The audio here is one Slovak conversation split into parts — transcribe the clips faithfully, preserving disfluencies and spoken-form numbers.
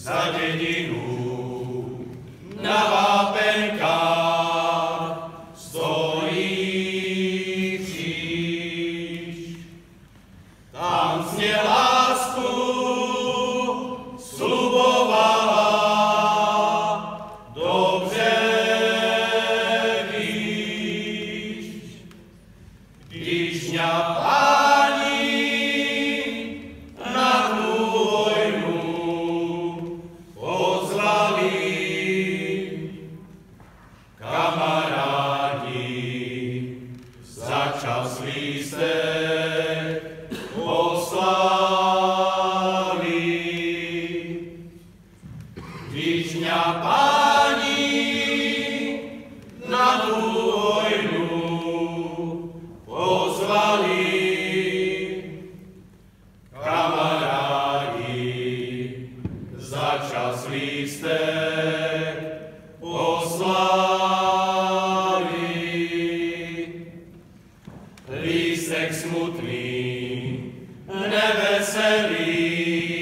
za dedinu na vápenkách stojí kříž. Tam znie lásku slubovala, dobře víš, když mňa páni na tú vojnu pozvali. Kamarádi, za čas lístek poslali. Když mňa páni na tú vojnu pozvali, kamarádi, za čas lístek poslali. Lístek smutný, neveselý,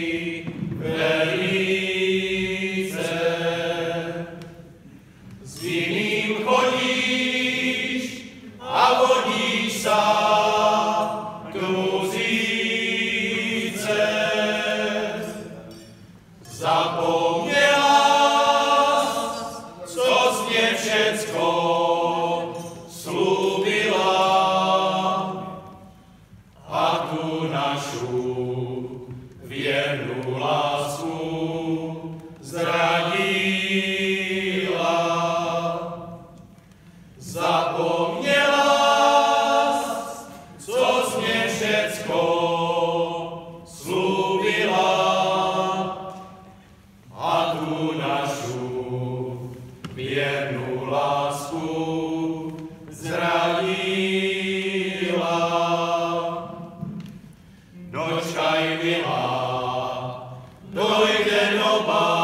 velice. S iným chodíš a vodíš sa k muzíce. Zapomněla, co znie všecko slúbila, a tú našu viernú lásku zradila. Zapomněla, co znie všecko slúbila, a tú našu viernú lásku zradila. Dočkaj, milá, dojde doba,